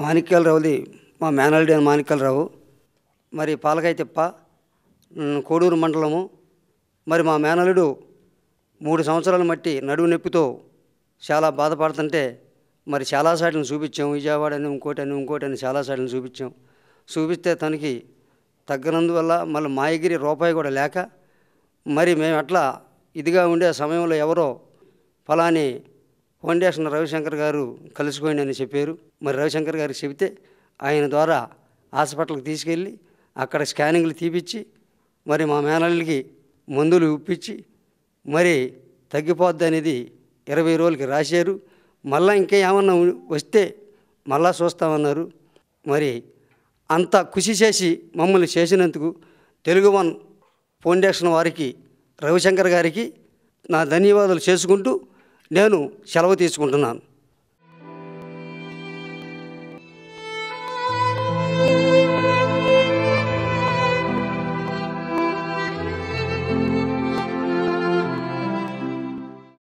మాణిక్యాలరావుది మా మేనల్లుడు అయిన మాణిక్యాలరావు. మరి పాలకాయ తిప్ప, కోడూరు మండలము. మరి మా మేనల్లుడు 3 సంవత్సరాలు మట్టి నడువు నొప్పితో చాలా బాధపడుతుంటే మరి చాలా సైట్లను చూపించాం. విజయవాడ అని ఇంకోటని చాలా సైట్లను చూపించాం. చూపిస్తే తనకి తగ్గనందువల్ల మళ్ళీ మా ఎగిరి రూపాయి కూడా లేక మరి మేము అట్లా ఇదిగా ఉండే సమయంలో ఎవరో ఫలాని ఫౌండేషన్ రవిశంకర్ గారు కలుసుకోండి అని చెప్పారు. మరి రవిశంకర్ గారికి చెబితే ఆయన ద్వారా హాస్పిటల్కి తీసుకెళ్ళి అక్కడ స్కానింగ్లు తీపిచ్చి మరి మా మేనల్లుడికి మందులు ఇప్పించి మరి తగ్గిపోద్ది అనేది 20 రోజులకి రాశారు. మళ్ళీ ఇంకా ఏమన్నా వస్తే మళ్ళా చూస్తామన్నారు. మరి అంత కృషి చేసి మమ్మల్ని చేసినందుకు తెలుగు వన్ ఫౌండేషన్ వారికి, రవిశంకర్ గారికి నా ధన్యవాదాలు చేసుకుంటూ నేను సెలవు తీసుకుంటున్నాను.